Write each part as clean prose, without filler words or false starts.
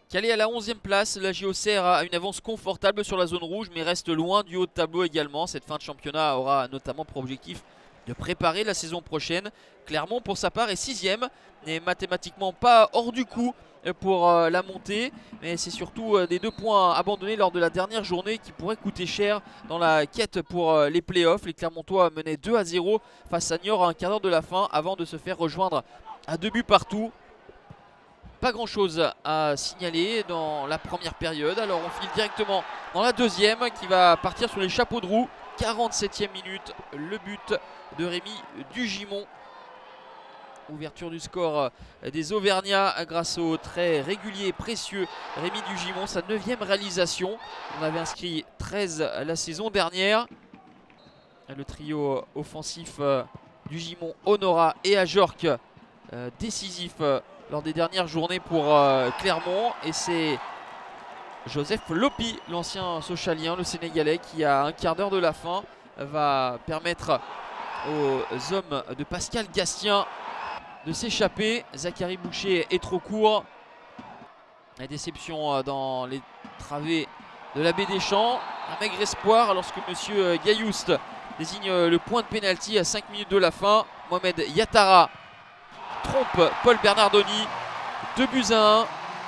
Calé à la 11e place, la JOCR a une avance confortable sur la zone rouge mais reste loin du haut de tableau également. Cette fin de championnat aura notamment pour objectif de préparer la saison prochaine. Clermont pour sa part est 6e, n'est mathématiquement pas hors du coup pour la montée, mais c'est surtout des 2 points abandonnés lors de la dernière journée qui pourraient coûter cher dans la quête pour les playoffs. Les Clermontois menaient 2-0 face à Niort à un quart d'heure de la fin avant de se faire rejoindre à 2 buts partout. Pas grand chose à signaler dans la première période. Alors on file directement dans la deuxième qui va partir sur les chapeaux de roue. 47e minute, le but de Rémi Dugimon. Ouverture du score des Auvergnats grâce au très régulier et précieux Rémi Dugimon. Sa 9e réalisation. On avait inscrit 13 la saison dernière. Le trio offensif Dugimon, Honora et Ajorc décisif lors des dernières journées pour Clermont. Et c'est Joseph Lopi, l'ancien Sochalien, le Sénégalais, qui à un quart d'heure de la fin va permettre aux hommes de Pascal Gastien de s'échapper. Zachary Boucher est trop court. La déception dans les travées de la baie des Champs. Un maigre espoir lorsque monsieur Gaillouste désigne le point de pénalty à 5 minutes de la fin. Mohamed Yattara trompe Paul Bernardoni. 2-1.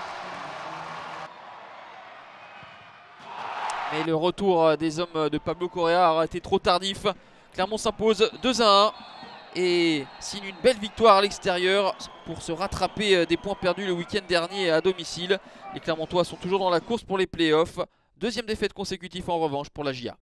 Mais le retour des hommes de Pablo Correa aura été trop tardif. Clermont s'impose 2-1 et signe une belle victoire à l'extérieur pour se rattraper des points perdus le week-end dernier à domicile. Les Clermontois sont toujours dans la course pour les playoffs. 2e défaite consécutive en revanche pour la JA.